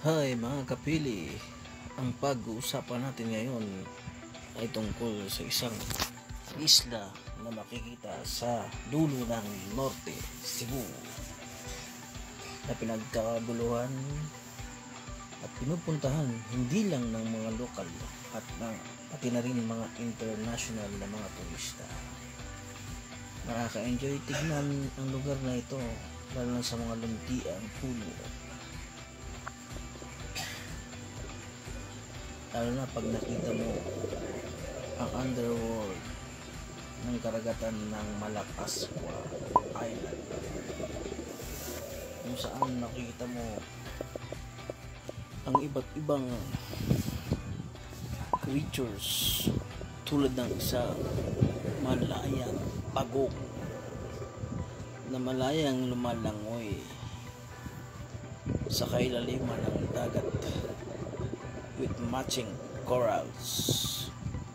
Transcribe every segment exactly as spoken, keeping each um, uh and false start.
Hi mga kapili, ang pag-uusapan natin ngayon ay tungkol sa isang isla na makikita sa dulo ng Norte, Cebu, na pinagkakaguluhan at pinupuntahan hindi lang ng mga lokal at ng, pati na rin mga international na mga turista. Nakaka-enjoy tignan ang lugar na ito, lalo na sa mga luntiang puno. Lalo na pag nakita mo ang underworld ng karagatan ng Malapascua Island, kung saan nakikita mo ang iba't ibang creatures tulad ng isang malayang pagong na malayang lumalangoy sa kailaliman ng dagat with matching corals.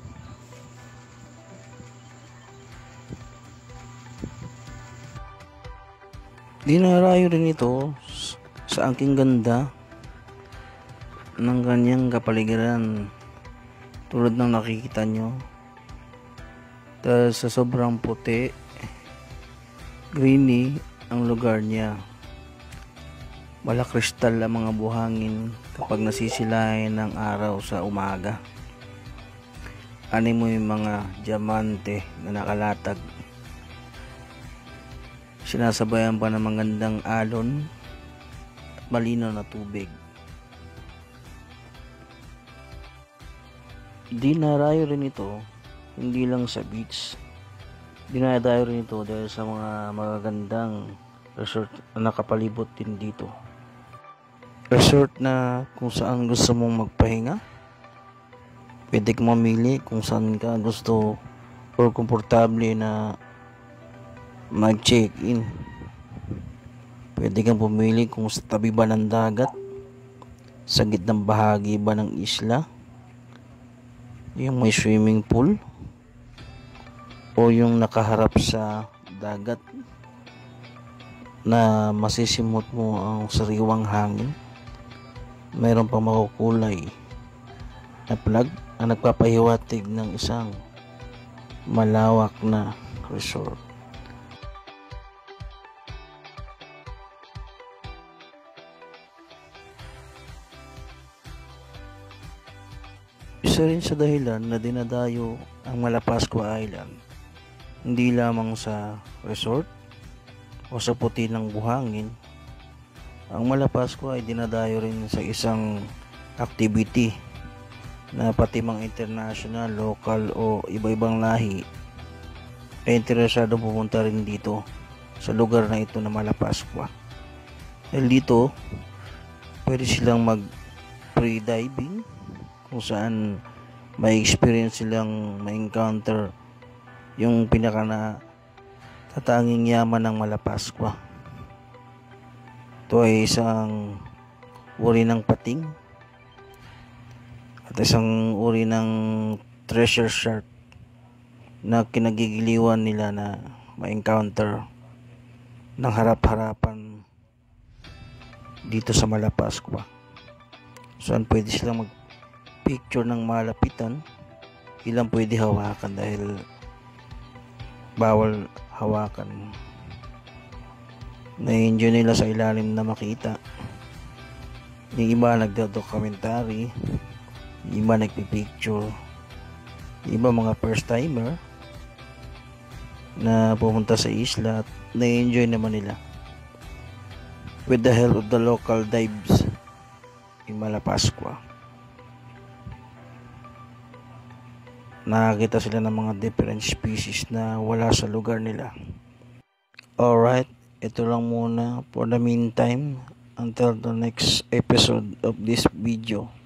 Dinarayo rin ito sa aking ganda ng kanyang kapaligiran, tulad ng nakikita nyo, dahil sa sobrang puti, greeny ang lugar niya. Wala kristal ang mga buhangin kapag nasisilayan ng araw sa umaga. Ani mo yung mga diamante na nakalatag. Sinasabayan pa ng magandang alon at malinaw na tubig. Dinarayo rin ito hindi lang sa beach. Dinarayo rin ito dahil sa mga magagandang resort na nakapalibot din dito. Resort na kung saan gusto mong magpahinga, pwede kang mamili kung saan ka gusto or komportable na mag-check-in. Pwede kang pumili kung sa tabi ba ng dagat, sa gitnang bahagi ba ng isla, yung may swimming pool, o yung nakaharap sa dagat na masisimot mo ang sariwang hangin. Mayroon pang makukulay na plug na nagpapahiwatig ng isang malawak na resort. Isa rin sa dahilan na dinadayo ang Malapascua Island, hindi lamang sa resort o sa puti ng buhangin. Ang Malapascua ay dinadayo rin sa isang activity na pati mga international, local o iba-ibang lahi ay interesado pumunta rin dito sa lugar na ito na Malapascua. Dahil dito pwede silang mag pre-diving, kung saan may experience silang ma-encounter yung pinaka na tatanging yaman ng Malapascua. Ito ay isang uri ng pating at isang uri ng treasure shark na kinagigiliwan nila na ma-encounter ng harap-harapan dito sa Malapascua. Saan pwede silang mag-picture ng malapitan, ilang pwede hawakan dahil bawal hawakan. Na-enjoy nila sa ilalim na makita. Yung iba nagdo-documentary, yung iba nagpipicture, yung iba mga first timer na pumunta sa isla at na-enjoy naman nila with the help of the local dives in Malapascua. Nakakita sila ng mga different species na wala sa lugar nila. Alright, ito lang muna for the meantime until the next episode of this video.